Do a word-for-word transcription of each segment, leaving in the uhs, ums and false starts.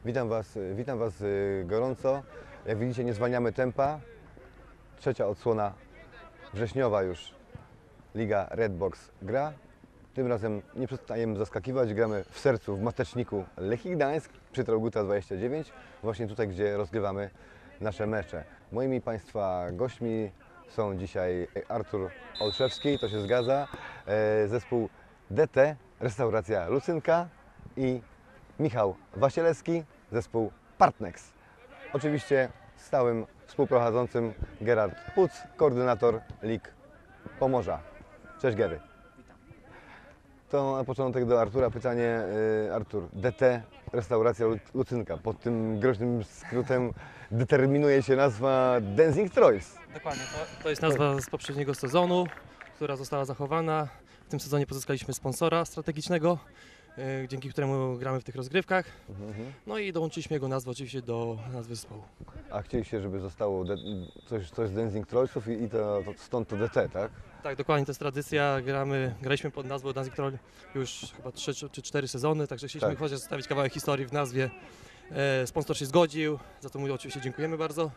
Witam Was, witam Was gorąco. Jak widzicie, nie zwalniamy tempa. Trzecia odsłona wrześniowa już Liga Redbox gra. Tym razem nie przestajemy zaskakiwać. Gramy w sercu, w mateczniku Lechii Gdańsk przy Traugutta dwadzieścia dziewięć. Właśnie tutaj, gdzie rozgrywamy nasze mecze. Moimi Państwa gośćmi są dzisiaj Artur Olszewski, to się zgadza, zespół D T, restauracja Lucynka i Michał Wasielewski, zespół Partnex. Oczywiście stałym współprowadzącym Gerard Puc, koordynator Lig Pomorza. Cześć Gery. Witam. To na początek do Artura pytanie. Artur, D T, restauracja Lucynka. Pod tym groźnym skrótem determinuje się nazwa Dancing Troyes. Dokładnie, to, to jest nazwa z poprzedniego sezonu, która została zachowana. W tym sezonie pozyskaliśmy sponsora strategicznego, yy, dzięki któremu gramy w tych rozgrywkach. Mhm. No i dołączyliśmy jego nazwę oczywiście do nazwy zespołu. A chcieliście, żeby zostało coś, coś z Dancing Troyesów i, i to, to, stąd to D T, tak? Tak, dokładnie, to jest tradycja. Gramy, graliśmy pod nazwą Dancing Troll już chyba trzy czy cztery sezony, także chcieliśmy Tak. chociaż zostawić kawałek historii w nazwie. E, sponsor się zgodził, za to mu oczywiście dziękujemy bardzo.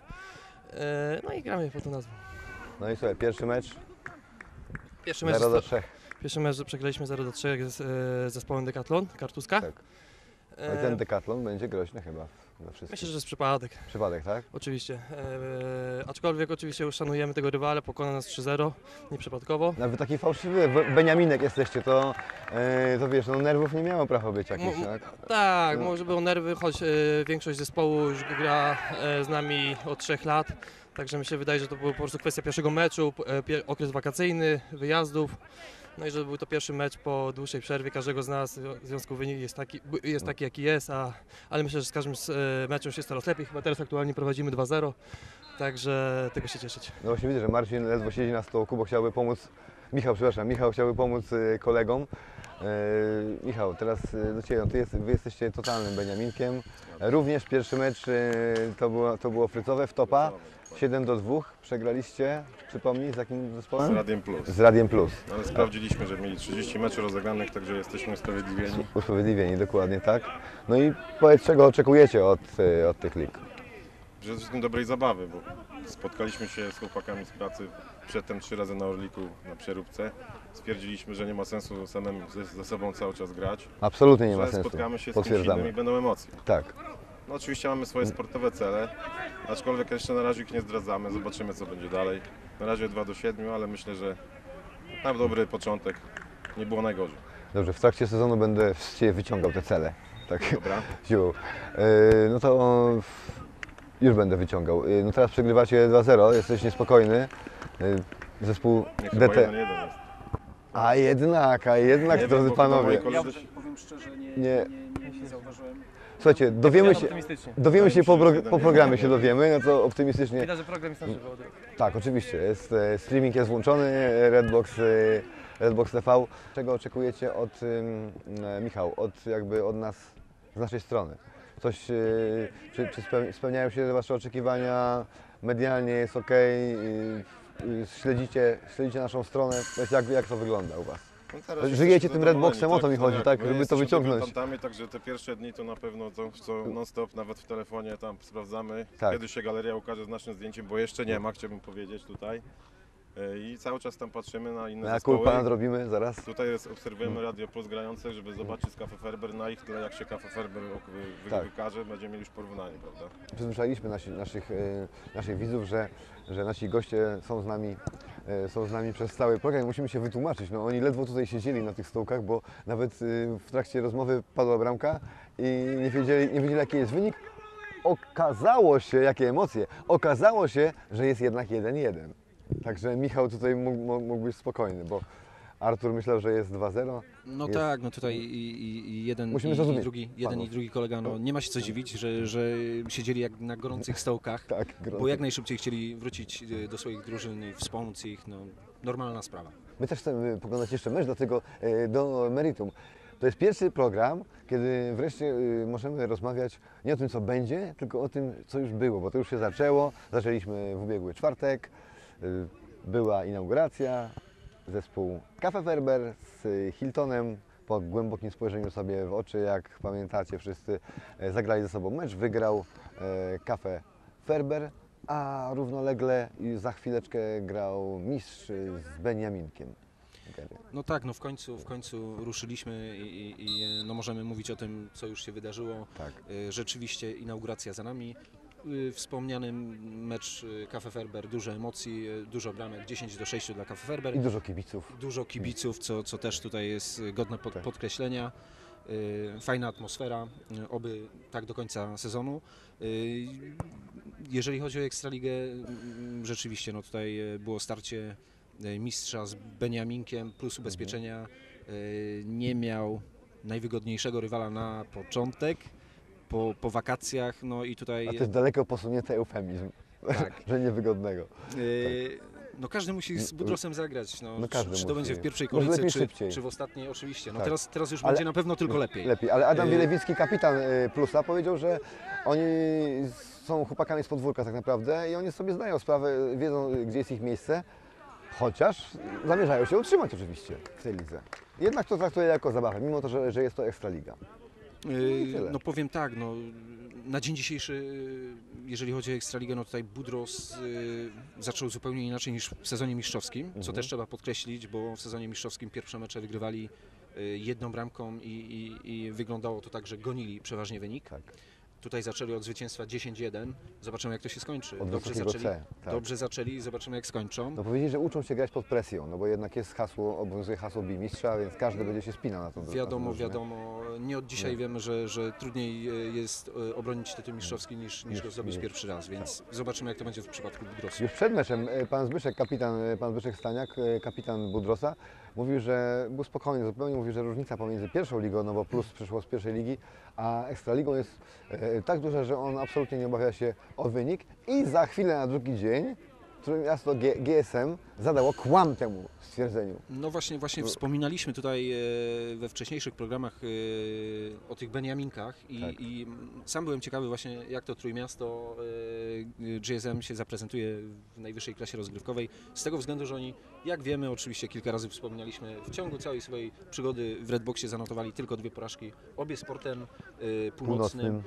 E, no i gramy pod tą nazwą. No i słuchaj, pierwszy mecz Pierwszy mecz, zero do zosta- trzech. pierwszy mecz przegraliśmy zero do trzech z e, zespołem Decathlon, Kartuska. Tak. No i E, ten Decathlon będzie groźny chyba dla wszystkich. Myślę, że jest przypadek, Przypadek, tak? oczywiście. E, aczkolwiek oczywiście uszanujemy tego rywala, pokona nas trzy zero, nieprzypadkowo. Nawet taki fałszywy w- Beniaminek jesteście, to, e, to wiesz, no nerwów nie miało prawa być jakichś, Mo- tak? Tak, No. może było nerwy, choć e, większość zespołu już gra e, z nami od trzech lat. Także mi się wydaje, że to była po prostu kwestia pierwszego meczu, e, pie, okres wakacyjny, wyjazdów. No i że był to pierwszy mecz po dłuższej przerwie każdego z nas, w związku wynik jest taki, jest taki jaki jest, a, ale myślę, że z każdym z, e, meczem już jest coraz lepiej. Chyba teraz aktualnie prowadzimy dwa zero, także tego się cieszyć. No właśnie widzę, że Marcin ledwo siedzi na stołku, bo chciałby pomóc, Michał, przepraszam, Michał chciałby pomóc e, kolegom. E, Michał, teraz e, do Ciebie, no, ty jest, Wy jesteście totalnym Beniaminkiem. Również pierwszy mecz e, to, było, to było frycowe w topa, siedem do dwóch, przegraliście, przypomnij, z jakim Z zespołem? Radiem Plus. Z Radiem Plus. Ale sprawdziliśmy, że mieli trzydzieści meczów rozegranych, także jesteśmy usprawiedliwieni. Usprawiedliwieni, dokładnie tak. No i powiedz, czego oczekujecie od, e, od tych lig? Przede wszystkim dobrej zabawy, bo spotkaliśmy się z chłopakami z pracy przedtem trzy razy na Orliku na przeróbce. Stwierdziliśmy, że nie ma sensu samemu ze, ze sobą cały czas grać, Absolutnie nie ma że sensu. spotkamy się z kimś Potwierdzamy. innym i będą emocje. Tak. No oczywiście mamy swoje sportowe cele, aczkolwiek jeszcze na razie ich nie zdradzamy, zobaczymy co będzie dalej. Na razie dwa do siedmiu, ale myślę, że na dobry początek nie było najgorzej. Dobrze, w trakcie sezonu będę z Ciebie wyciągał te cele. Tak, Dobra? siłą. E, No to już będę wyciągał. E, No teraz przegrywacie dwa zero, jesteś niespokojny. E, Zespół Nie, chyba D T. jeden jeden jest. A jednak, a jednak, Nie wiem, drodzy bo chyba moi panowie. koledzy- Ja powiem szczerze, nie, Nie. nie, nie, nie zauważyłem. Słuchajcie, dowiemy się, Optymistycznie. dowiemy się po, Wydaje mi się, pro, że po jeden programie jeden. się dowiemy, no to optymistycznie. Widać, że program jest na żywo. Tak, oczywiście, jest, e, streaming jest włączony, Redbox, e, Redbox T V. Czego oczekujecie od, ym, e, Michał, od, jakby od nas, z naszej strony? Coś, e, czy, czy speł- spełniają się Wasze oczekiwania, medialnie jest ok, śledzicie, śledzicie naszą stronę, Powiedz, jak, jak to wygląda u Was? No teraz Żyjecie jesteśmy tym zadowoleni, Redboxem, o to mi chodzi, jak tak, my żeby to jesteśmy wyciągnąć. debiutantami, także te pierwsze dni to na pewno to, co non stop, nawet w telefonie tam sprawdzamy, Tak. kiedy się galeria ukaże z naszym zdjęciem, bo jeszcze nie ma, chciałbym powiedzieć tutaj. E, I cały czas tam patrzymy na inne Na zespoły. kulpa nadrobimy zaraz. Tutaj jest, obserwujemy Radio Plus grające, żeby zobaczyć z Cafe Ferber na ich tle, jak się Cafe Ferber wy, wy, Tak. wykaże, będziemy mieli już porównanie, prawda? Przyzwyczailiśmy nasi, naszych, e, naszych widzów, że, że nasi goście są z nami, e, są z nami przez cały program i musimy się wytłumaczyć. No, oni ledwo tutaj siedzieli na tych stołkach, bo nawet e, w trakcie rozmowy padła bramka i nie wiedzieli, nie wiedzieli jaki jest wynik. Okazało się, jakie emocje, okazało się, że jest jednak jeden jeden. Także Michał tutaj mógł, mógł mógł być spokojny, bo Artur myślał, że jest dwa zero. No Jest- tak, no tutaj i, i, i jeden, Musimy i, zrozumieć i drugi, jeden panów. i drugi kolega, no nie ma się co dziwić, że, że siedzieli jak na gorących stołkach, Tak, bo gorąco. jak najszybciej chcieli wrócić y, do swoich drużyn i wspomóc ich, no normalna sprawa. My też chcemy poglądać jeszcze mecz, dlatego e, do meritum. To jest pierwszy program, kiedy wreszcie e, możemy rozmawiać nie o tym, co będzie, tylko o tym, co już było, bo to już się zaczęło. Zaczęliśmy w ubiegły czwartek, e, była inauguracja, zespół Cafe Ferber z Hiltonem po głębokim spojrzeniu sobie w oczy, jak pamiętacie wszyscy, e, zagrali ze sobą mecz, wygrał e, Cafe Ferber, a równolegle i za chwileczkę grał mistrz z Beniaminkiem. Gary. No tak, no w końcu, w końcu ruszyliśmy i, i, i no możemy mówić o tym, co już się wydarzyło. Tak. E, Rzeczywiście inauguracja za nami. E, Wspomniany mecz e, Cafe Ferber, dużo emocji, e, dużo bramek, dziesięć do sześciu dla Cafe Ferber. I dużo kibiców. Dużo kibiców, co, co też tutaj jest godne pod, Tak. podkreślenia. E, Fajna atmosfera, e, oby tak do końca sezonu. E, Jeżeli chodzi o Ekstraligę, m, rzeczywiście no tutaj e, było starcie e, mistrza z Beniaminkiem plus ubezpieczenia. E, Nie miał najwygodniejszego rywala na początek, po, po wakacjach, no i tutaj... A to jest daleko posunięty eufemizm, Tak. że niewygodnego. E, No każdy musi z Budrosem zagrać, no, No każdy czy, czy to musi. będzie w pierwszej Może kolejce, lepiej czy, szybciej. czy w ostatniej, oczywiście. No Tak. teraz, teraz już Ale- będzie na pewno tylko lepiej. Lepiej, ale Adam Y- Wielewicki, kapitan y, Plusa, powiedział, że oni są chłopakami z podwórka tak naprawdę i oni sobie zdają sprawę, wiedzą y, gdzie jest ich miejsce, chociaż zamierzają się utrzymać oczywiście w tej lidze. Jednak to traktuje jako zabawę, mimo to, że, że jest to Ekstraliga. Yy, tyle. No powiem tak, no, na dzień dzisiejszy, jeżeli chodzi o Ekstraligę, no tutaj Budros yy, zaczął zupełnie inaczej niż w sezonie mistrzowskim, co Mhm. też trzeba podkreślić, bo w sezonie mistrzowskim pierwsze mecze wygrywali yy, jedną bramką i, i, i wyglądało to tak, że gonili przeważnie wynik. Tak. Tutaj zaczęli od zwycięstwa dziesięć jeden, zobaczymy jak to się skończy. Od Dobrze wysokiego zaczęli, C. Tak. dobrze zaczęli, zobaczymy jak skończą. No powiedzieli, że uczą się grać pod presją, no bo jednak jest hasło, obowiązuje hasło bij mistrza, więc każdy będzie się spinał na to. Wiadomo, wiadomo. Nie od dzisiaj Nie. wiemy, że, że trudniej e, jest e, obronić tytuł mistrzowski niż, niż Niż- go zdobyć niż- pierwszy raz, więc zobaczymy jak to będzie w przypadku Budrosu. Już przed meczem e, pan Zbyszek, kapitan, e, pan Zbyszek Staniak, e, kapitan Budrosa, mówił, że był spokojny zupełnie, mówił, że różnica pomiędzy pierwszą ligą, no bo Plus przyszło z pierwszej ligi, a Ekstraligą jest e, tak duża, że on absolutnie nie obawia się o wynik i za chwilę na drugi dzień Trójmiasto G- GSM zadało kłam temu stwierdzeniu. No właśnie, właśnie wspominaliśmy tutaj e, we wcześniejszych programach e, o tych Beniaminkach i, Tak. i sam byłem ciekawy właśnie jak to Trójmiasto e, G S M się zaprezentuje w najwyższej klasie rozgrywkowej, z tego względu, że oni, jak wiemy, oczywiście kilka razy wspominaliśmy, w ciągu całej swojej przygody w Redboxie zanotowali tylko dwie porażki, obie sportem e, północnym. Północnym.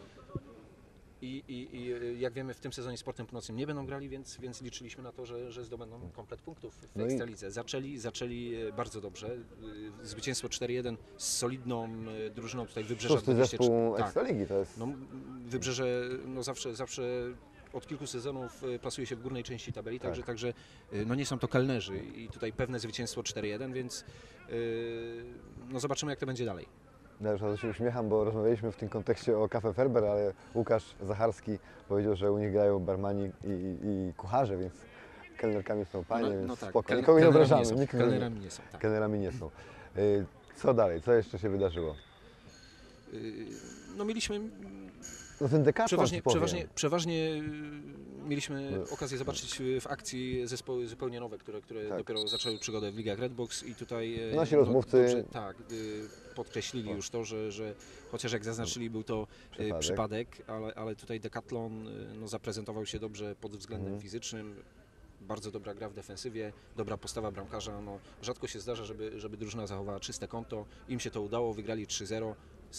I, i, I jak wiemy, w tym sezonie sportem północnym nie będą grali, więc, więc liczyliśmy na to, że, że zdobędą komplet punktów w No i- Ekstralidze. Zaczęli, zaczęli e, bardzo dobrze. E, Zwycięstwo cztery jeden z solidną e, drużyną tutaj Wybrzeża Szósty dwadzieścia trzy. zespół Tak, Ekstraligi to jest. no, m, Wybrzeże no zawsze, zawsze od kilku sezonów e, plasuje się w górnej części tabeli, Tak. także, także e, no nie są to kelnerzy i tutaj pewne zwycięstwo cztery jeden, więc e, no zobaczymy jak to będzie dalej. Ja już bardzo się uśmiecham, bo rozmawialiśmy w tym kontekście o Cafe Ferber, ale Łukasz Zacharski powiedział, że u nich grają barmani i, i, i kucharze, więc kelnerkami są panie, no, więc no tak, spoko. kel- Nikogo nie kelnerami obrażamy, są, nikogo nie, kelnerami nie są. Tak. kelnerami nie są. Y, Co dalej? Co jeszcze się wydarzyło? E, No mieliśmy No ten dekatlon Przeważnie, ci powiem. przeważnie, przeważnie y, mieliśmy No. okazję zobaczyć y, w akcji zespoły zupełnie nowe, które, które Tak. dopiero zaczęły przygodę w Ligach Redbox i tutaj y, Nasi rozmówcy- dobrze, tak, y, podkreślili już to, że, że chociaż jak zaznaczyli był to y, Przypadek. przypadek, ale, ale tutaj Decathlon y, no, zaprezentował się dobrze pod względem Mhm. fizycznym. Bardzo dobra gra w defensywie, dobra postawa bramkarza. No, rzadko się zdarza, żeby, żeby drużyna zachowała czyste konto. Im się to udało, wygrali trzy zero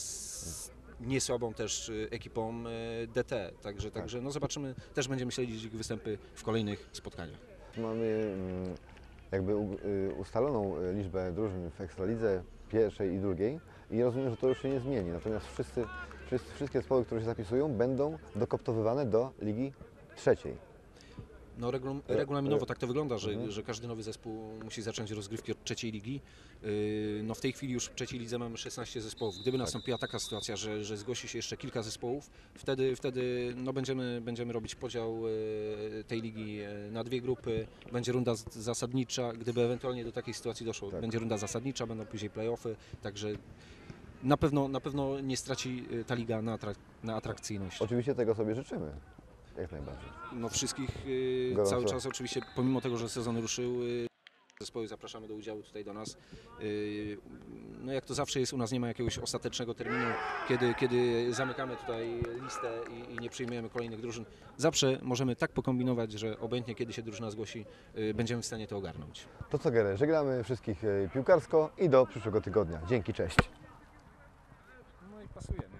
z niesłabą też y, ekipą y, D T. Także, także no zobaczymy, też będziemy śledzić ich występy w kolejnych spotkaniach. Mamy mm, jakby u- y, ustaloną y, liczbę drużyn w Ekstralidze pierwszej i drugiej i rozumiem, że to już się nie zmieni. Natomiast wszyscy, wszyscy, wszystkie zespoły, które się zapisują, będą dokoptowywane do Ligi Trzeciej. No regul- E, regulaminowo e, tak to wygląda, że, mhm. że każdy nowy zespół musi zacząć rozgrywki od trzeciej ligi. Yy, No w tej chwili już w trzeciej lidze mamy szesnaście zespołów. Gdyby nastąpiła taka sytuacja, że, że zgłosi się jeszcze kilka zespołów, wtedy, wtedy no będziemy, będziemy robić podział e, tej ligi e, na dwie grupy. Będzie runda z- zasadnicza, gdyby ewentualnie do takiej sytuacji doszło. Tak. Będzie runda zasadnicza, będą później play-offy, także na pewno, na pewno nie straci e, ta liga na, atrak- na atrakcyjności. Oczywiście tego sobie życzymy. Jak najbardziej. No wszystkich y, Gorąco. cały czas oczywiście, pomimo tego, że sezony ruszyły, zespoły zapraszamy do udziału tutaj do nas. Y, No jak to zawsze jest, u nas nie ma jakiegoś ostatecznego terminu, kiedy, kiedy zamykamy tutaj listę i, i nie przyjmujemy kolejnych drużyn. Zawsze możemy tak pokombinować, że obojętnie kiedy się drużyna zgłosi, y, będziemy w stanie to ogarnąć. To co, Gerę, żegnamy wszystkich y, piłkarsko i do przyszłego tygodnia. Dzięki, cześć. pasujemy.